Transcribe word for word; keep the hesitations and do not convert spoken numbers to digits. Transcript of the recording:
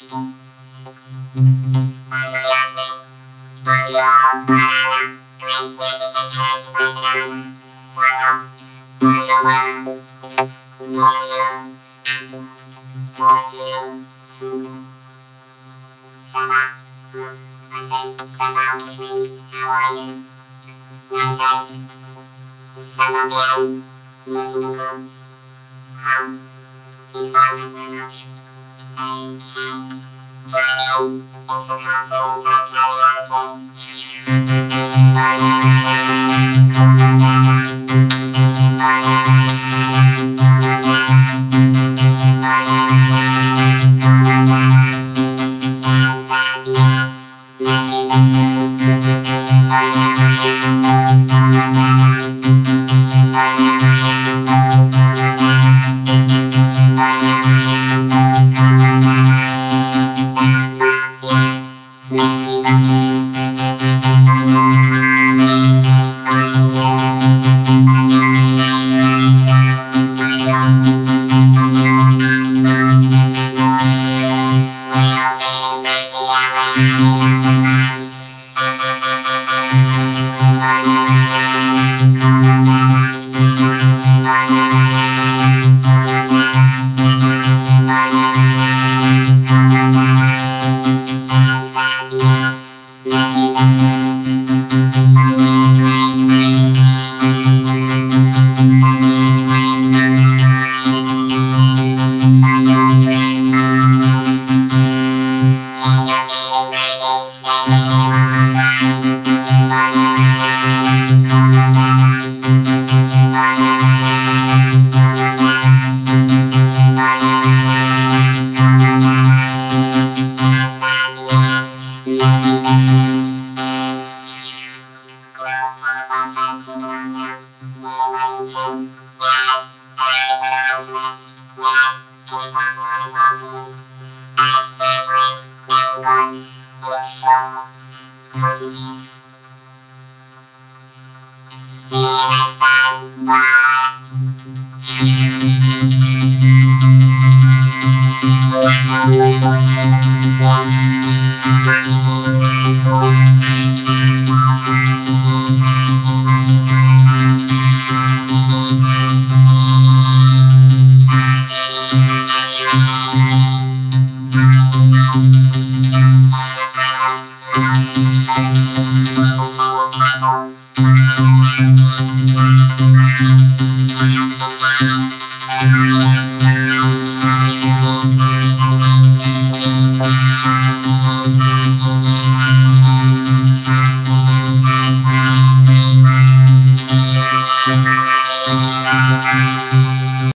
Bonjour, bonjour, banana. Great, yes, it's a carrot, banana. Wow. Bonjour, banana. Bonjour, apple. Bonjour, fruit. Ça va? I said, ça va, which means, how are you? Now says, ça va bien. Merci beaucoup. Um, he's fine, thank you very much. Okay. Join in. It's the cartoon, it's our karaoke. Bye.